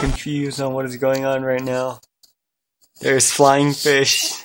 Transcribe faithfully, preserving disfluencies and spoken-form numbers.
confused on what is going on right now. There's flying fish.